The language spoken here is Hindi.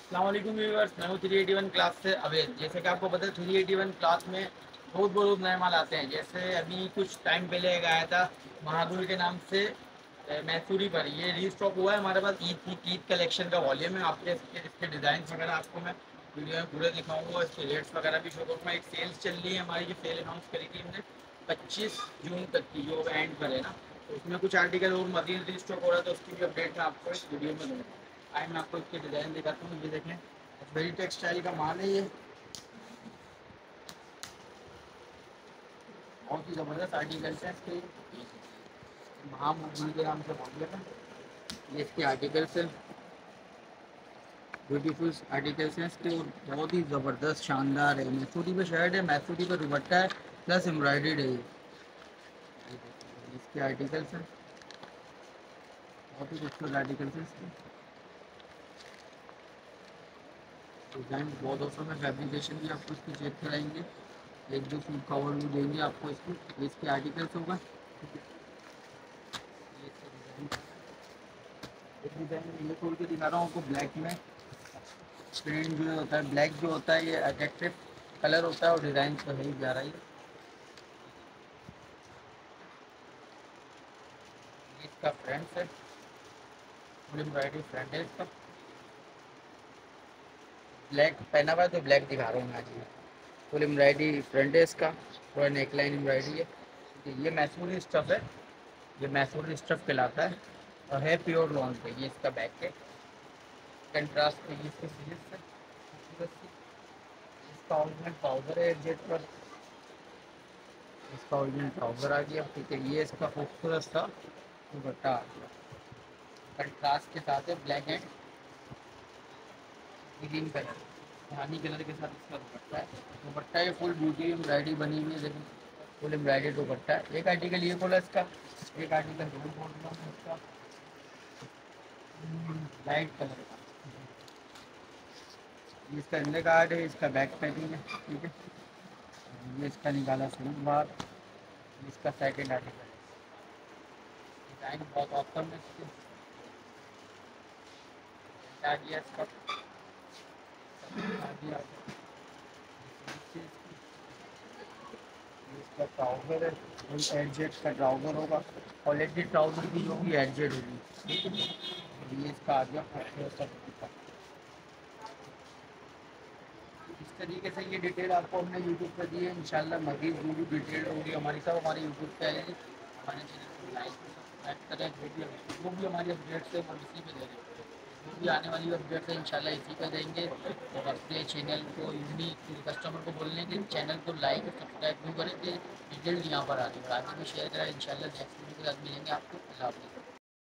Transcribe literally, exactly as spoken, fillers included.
अस्सलाम वालेकुम व्यूअर्स, मैं हूँ थ्री एटी वन क्लास से अवेद। जैसे कि आपको पता है थ्री एटी वन क्लास में बहुत बहुत नए माल आते हैं। जैसे अभी कुछ टाइम पहले एक आया था महादुर के नाम से अ, मैसूरी पर, ये रीस्टॉक हुआ है हमारे पास। ईद की ईद कलेक्शन का वॉल्यूम है। आपके इसके, इसके डिज़ाइन वगैरह आपको मैं वीडियो में पूरे दिखाऊंगा। इसके रेट्स वगैरह भी शो करूँगा। एक सेल्स चल रही है हमारी, जो सेल अनाउंस करी थी हमने पच्चीस जून तक की, जो एंड पर है ना, तो उसमें कुछ आर्टिकल और मजीद रीस्टॉक हो रहा है, तो उसकी भी अपडेट मैं आपको इस वीडियो में दूँगा। आए मैं आपको इसके डिज़ाइन दिखाता हूँ। ये देखें, वेरी टेक्सटाइल का माल है ये, बहुत ही ज़बरदस्त आर्टिकल्स हैं इसके। महामूवी के नाम से मॉडल है। ये इसके आर्टिकल्स हैं, ब्यूटीफुल आर्टिकल्स हैं इसके, और बहुत ही ज़बरदस्त शानदार है। मैसूरी पे शर्ट है, मैसूरी पे दुपट्टा है, प्लस एम्ब्रॉयडर्ड है ये। इसके आर्टिकल्स हैं, बहुत ही खूबसूरत आर्टिकल्स हैं इसके। डिज़ाइन बहुत औसम है, फैब्रिकेशन भी आपको इसकी चेक कराएंगे, एक दो फुल कवर भी देंगे आपको इसकी। ये इसके आर्टिकल्स होगा। ये इसका डिज़ाइन, एक डिज़ाइन ये खोल के दिखा रहा हूँ आपको। ब्लैक में प्रिंट जो होता है, ब्लैक जो होता है ये अट्रैक्टिव कलर होता है, और डिज़ाइन तो है ही जा रहा है। ये इसका फ्रंट है, फुल एम्ब्रॉयडरी फ्रंट है इसका। ब्लैक पहना हुआ है तो ब्लैक दिखा रहा हूँ मैं आज। ये फुल एम्ब्रॉयडरी फ्रंट है इसका, पूरा नेकलाइन एम्ब्रॉयडरी है। तो ये मैसूरी स्टफ है, ये मैसूरी स्टफ कहलाता है, और है प्योर लॉन पे। ये इसका बैक है, कंट्रास्ट पे ये इसके स्लीव्स है खूबसूरत सी। इसका ओरिजिनल ट्राउज़र है जेट पर, इसका ओरिजिनल ट्राउज़र आ गया। ठीक है, ये इसका खूबसूरत सा दुपट्टा आ गया, कंट्रास्ट के साथ है, ब्लैक एंड ग्रीन कलर, धानी कलर के साथ इसका दुपट्टा है। दुपट्टा ये फुल ब्यूटी एम्ब्रॉयडरी बनी हुई है, लेकिन फुल एम्ब्रॉयडरी दुपट्टा है। एक आर्टिकल ये खोला इसका, एक आर्टिकल रोल बोल रहा हूँ इसका, लाइट कलर का। ये इसका अंदर का आर्ट है, इसका बैक पैकिंग है। ठीक है, ये इसका निकाला फ्रंट बार, इसका सेकेंड आर्टिकल है। डिज़ाइन बहुत ऑसम है इसके। आ गया इसका, आ गया इसका ट्राउज़र है, फुल एडजेट का ट्राउज़र होगा, क्वालिटी ट्राउज़र की होगी, एडजेट होगी। ठीक है, और ये इसका आ गया खूबसूरत सा दुपट्टा। इस तरीके से ये डिटेल आपको हमने यूट्यूब पर दी है। इंशाल्लाह मज़ीद जो भी डिटेल होगी हमारी सब हमारे यूट्यूब पे आएगी। हमारे चैनल को लाइक सब्सक्राइब करें। जो भी जो भी हमारी अपडेट्स है हम इसी पे दे रहे हैं, जो भी आने वाली अपडेट्स है इंशाल्लाह इसी पे देंगे। और अपने चैनल को यूनी कस्टमर को बोलने के चैनल को लाइक और सब्सक्राइब भी करें कि डिटेल यहाँ पर आ रही है, और आगे भी शेयर करें। इंशाल्लाह नेक्स्ट वीडियो के साथ मिलेंगे आपको। अल्लाह हाफ़िज़।